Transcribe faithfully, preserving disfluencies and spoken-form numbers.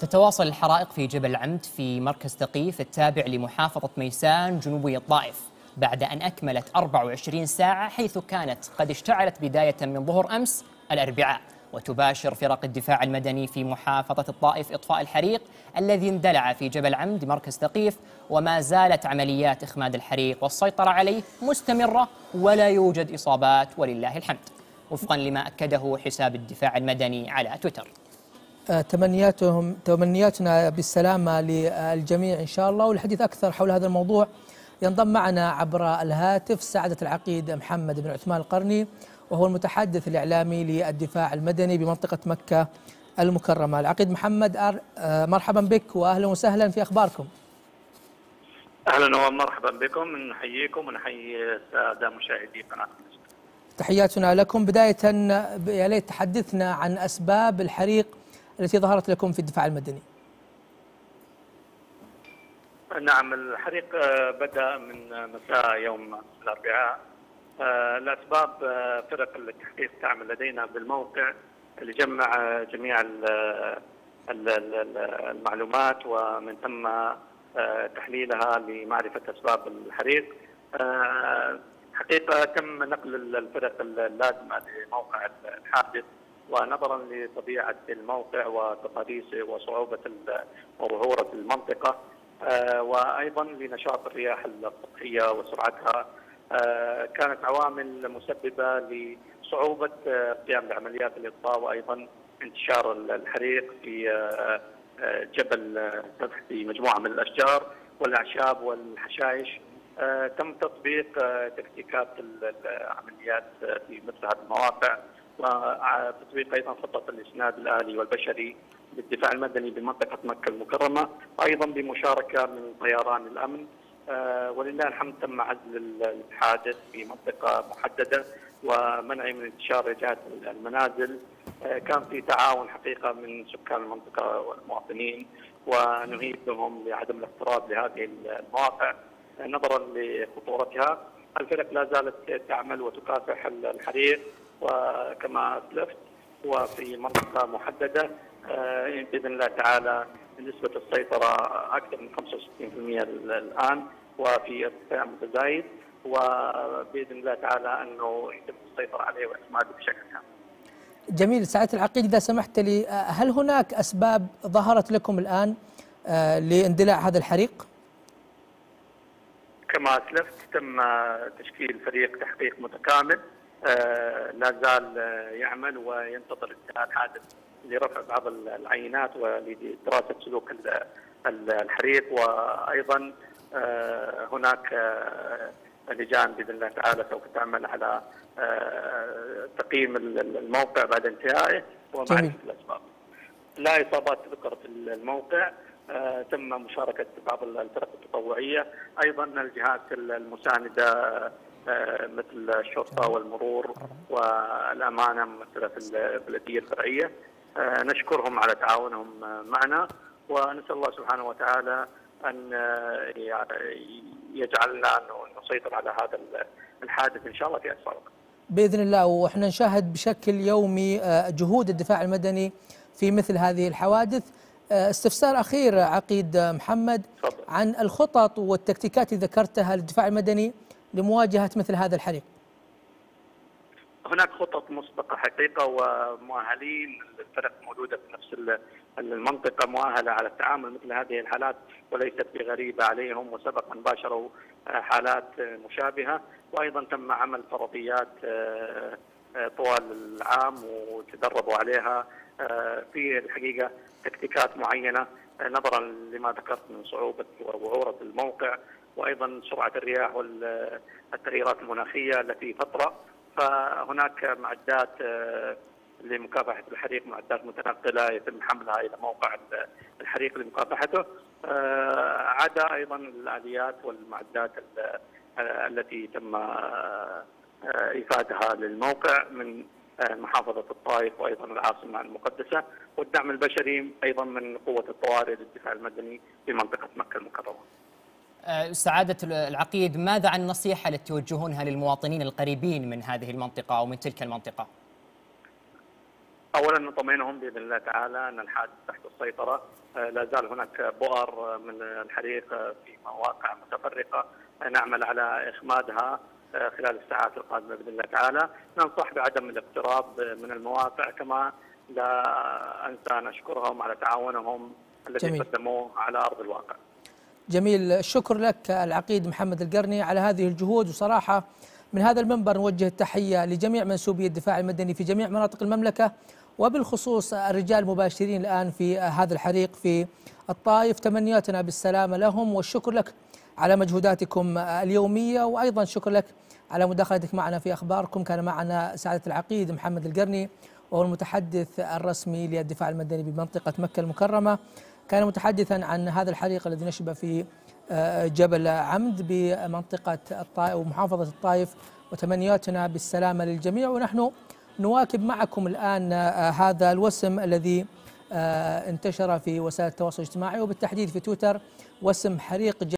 تتواصل الحرائق في جبل عمد في مركز ثقيف التابع لمحافظة ميسان جنوبي الطائف بعد أن أكملت أربع وعشرين ساعة، حيث كانت قد اشتعلت بداية من ظهر أمس الأربعاء. وتباشر فرق الدفاع المدني في محافظة الطائف إطفاء الحريق الذي اندلع في جبل عمد مركز ثقيف، وما زالت عمليات إخماد الحريق والسيطرة عليه مستمرة ولا يوجد إصابات ولله الحمد، وفقا لما أكده حساب الدفاع المدني على تويتر. تمنياتهم تمنياتنا بالسلامة للجميع إن شاء الله. والحديث أكثر حول هذا الموضوع ينضم معنا عبر الهاتف سعادة العقيد محمد بن عثمان القرني، وهو المتحدث الإعلامي للدفاع المدني بمنطقة مكة المكرمة. العقيد محمد، مرحبا بك وأهلا وسهلا في أخباركم. أهلا ومرحبا بكم، نحييكم ونحيي السادة مشاهدي قناة. تحياتنا لكم. بداية يا ليت تحدثنا عن أسباب الحريق التي ظهرت لكم في الدفاع المدني. نعم، الحريق بدأ من مساء يوم الأربعاء. الأسباب فرق التحقيق تعمل لدينا بالموقع لجمع جميع المعلومات ومن ثم تحليلها لمعرفة أسباب الحريق. حقيقة تم نقل الفرق اللازمة لموقع الحادث، ونظرا لطبيعة الموقع وتقاريسه وصعوبة وظهور المنطقة، وأيضا لنشاط الرياح السطحية وسرعتها، كانت عوامل مسببة لصعوبة القيام بعمليات الإطفاء، وأيضا انتشار الحريق في جبل في مجموعة من الأشجار والأعشاب والحشائش. تم تطبيق تكتيكات العمليات في مثل هذه المواقع، وتطبيق ايضا خطه الاسناد الالي والبشري للدفاع المدني بمنطقه مكه المكرمه، وايضا بمشاركه من طيران الامن. ولله الحمد تم عزل الحادث في منطقه محدده ومنع من انتشار رجعات المنازل. كان في تعاون حقيقه من سكان المنطقه والمواطنين، ونهيب لهم بعدم الاقتراب لهذه المواقع نظرا لخطورتها. الفرق لا زالت تعمل وتكافح الحريق، وكما اسلفت وفي منطقه محدده باذن الله تعالى نسبه السيطره اكثر من خمسة وستين بالمئة الان، وفي ارتفاع متزايد، وباذن الله تعالى انه يتم السيطره عليه واعتماده بشكل كامل. جميل. سعادة العقيد، اذا سمحت لي، هل هناك اسباب ظهرت لكم الان لاندلاع هذا الحريق؟ كما اسلفت تم تشكيل فريق تحقيق متكامل لا زال يعمل وينتظر انتهاء الحادث لرفع بعض العينات ولدراسه سلوك الحريق، وايضا هناك لجان باذن الله تعالى سوف تعمل على تقييم الموقع بعد انتهائه ومعرفه الاسباب. لا اصابات تذكر في الموقع، تم مشاركه بعض الفرق التطوعيه، ايضا الجهات المسانده مثل الشرطه والمرور والامانه ممثله في البلديه الفرعيه. نشكرهم على تعاونهم معنا، ونسال الله سبحانه وتعالى ان يجعلنا نسيطر على هذا الحادث ان شاء الله في اسرع وقت باذن الله. واحنا نشاهد بشكل يومي جهود الدفاع المدني في مثل هذه الحوادث. استفسار اخير عقيد محمد عن الخطط والتكتيكات اللي ذكرتها للدفاع المدني لمواجهه مثل هذا الحريق. هناك خطط مسبقه حقيقه، ومؤهلين الفرق موجوده في نفس المنطقه مؤهله على التعامل مثل هذه الحالات وليست بغريبه عليهم، وسبقا باشروا حالات مشابهه، وايضا تم عمل فرضيات طوال العام وتدربوا علها. في الحقيقه تكتيكات معينه نظرا لما ذكرت من صعوبه ووعوره الموقع، وايضا سرعه الرياح والتغييرات المناخيه التي تطرا، فهناك معدات لمكافحه الحريق، معدات متنقله يتم حملها الى موقع الحريق لمكافحته، عدا ايضا الاليات والمعدات التي تم ايفادها للموقع من محافظه الطائف وايضا العاصمه المقدسه، والدعم البشري ايضا من قوه الطوارئ للدفاع المدني في منطقه مكه المكرمه. سعادة العقيد، ماذا عن النصيحة التي توجهونها للمواطنين القريبين من هذه المنطقة أو من تلك المنطقة؟ اولا نطمئنهم باذن الله تعالى ان الحادث تحت السيطره، لا زال هناك بؤر من الحريق في مواقع متفرقه نعمل على اخمادها خلال الساعات القادمه باذن الله تعالى. ننصح بعدم الاقتراب من المواقع، كما لا انسى ان اشكرهم على تعاونهم الذي قدموه على ارض الواقع. جميل، الشكر لك العقيد محمد القرني على هذه الجهود، وصراحه من هذا المنبر نوجه التحيه لجميع منسوبي الدفاع المدني في جميع مناطق المملكه، وبالخصوص الرجال المباشرين الان في هذا الحريق في الطائف، تمنياتنا بالسلامه لهم، والشكر لك على مجهوداتكم اليوميه، وايضا شكر لك على مداخلتك معنا في اخباركم. كان معنا سعاده العقيد محمد القرني وهو المتحدث الرسمي للدفاع المدني بمنطقه مكه المكرمه، كان متحدثا عن هذا الحريق الذي نشب في جبل عمد بمنطقه الطائف ومحافظه الطائف، وتمنياتنا بالسلامه للجميع. ونحن نواكب معكم الان هذا الوسم الذي انتشر في وسائل التواصل الاجتماعي وبالتحديد في تويتر، وسم حريق